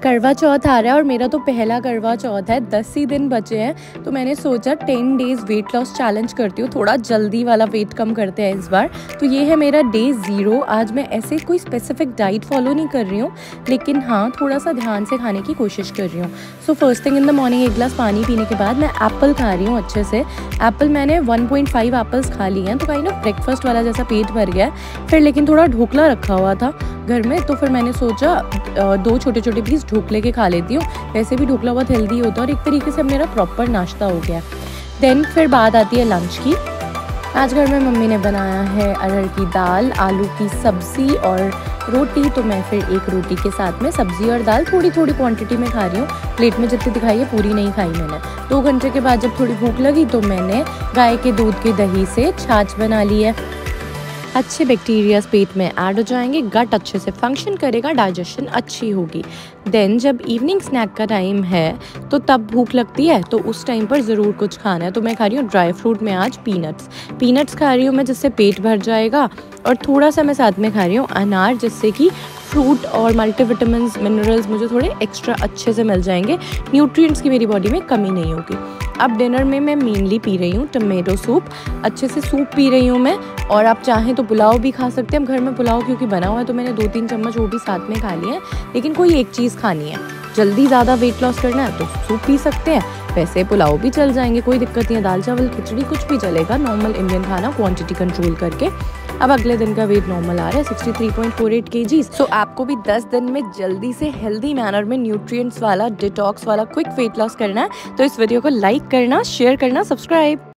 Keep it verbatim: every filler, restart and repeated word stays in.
करवा चौथ आ रहा है और मेरा तो पहला करवा चौथ है। दस ही दिन बचे हैं तो मैंने सोचा ten days weight loss challenge करती हूँ, थोड़ा जल्दी वाला वेट कम करते हैं इस बार। तो ये है मेरा डे ज़ीरो। आज मैं ऐसे कोई स्पेसिफिक डाइट फॉलो नहीं कर रही हूँ, लेकिन हाँ थोड़ा सा ध्यान से खाने की कोशिश कर रही हूँ। So first thing in the morning एक गिलास पानी पीने के बाद मैं एप्पल खा रही हूँ अच्छे से। एप्पल मैंने वन पॉइंट फाइव एप्पल्स खा लिए हैं, तो काइंड ऑफ ब्रेकफास्ट वाला जैसा पेट भर गया है। फिर लेकिन थोड़ा ढोकला रखा हुआ था घर में, तो फिर मैंने सोचा दो छोटे छोटे पीस ढोकले के खा लेती हूँ। वैसे भी ढोकला बहुत हेल्दी होता है और एक तरीके से मेरा प्रॉपर नाश्ता हो गया। देन फिर बात आती है लंच की। आज घर में मम्मी ने बनाया है अरहर की दाल, आलू की सब्ज़ी और रोटी। तो मैं फिर एक रोटी के साथ में सब्ज़ी और दाल थोड़ी थोड़ी क्वांटिटी में खा रही हूँ। प्लेट में जितनी दिखाई है पूरी नहीं खाई मैंने। दो घंटे के बाद जब थोड़ी भूख लगी तो मैंने गाय के दूध की दही से छाछ बना ली है। अच्छे बैक्टीरियाज पेट में ऐड हो जाएंगे, गट अच्छे से फंक्शन करेगा, डाइजेशन अच्छी होगी। देन जब इवनिंग स्नैक का टाइम है तो तब भूख लगती है, तो उस टाइम पर ज़रूर कुछ खाना है। तो मैं खा रही हूँ ड्राई फ्रूट में आज पीनट्स पीनट्स खा रही हूँ मैं, जिससे पेट भर जाएगा। और थोड़ा सा मैं साथ में खा रही हूँ अनार, जिससे कि फ्रूट और मल्टीविटामिन्स मिनरल्स मुझे थोड़े एक्स्ट्रा अच्छे से मिल जाएंगे, न्यूट्रिएंट्स की मेरी बॉडी में कमी नहीं होगी। अब डिनर में मैं मेनली पी रही हूँ टमेटो सूप, अच्छे से सूप पी रही हूँ मैं। और आप चाहें तो पुलाव भी खा सकते हैं। अब घर में पुलाव क्योंकि बना हुआ है तो मैंने दो तीन चम्मच वो भी साथ में खा लिए हैं। लेकिन कोई एक चीज़ खानी है, जल्दी ज़्यादा वेट लॉस करना है तो सूप पी सकते हैं, वैसे पुलाव भी चल जाएंगे, कोई दिक्कत नहीं है। दाल चावल खिचड़ी कुछ भी चलेगा, नॉर्मल इंडियन खाना क्वांटिटी कंट्रोल करके। अब अगले दिन का वेट नॉर्मल आ रहा है sixty three point four eight kgs. So आपको भी दस दिन में जल्दी से हेल्दी मैनर में न्यूट्रिएंट्स वाला डिटॉक्स वाला क्विक वेट लॉस करना है तो इस वीडियो को लाइक करना, शेयर करना, सब्सक्राइब।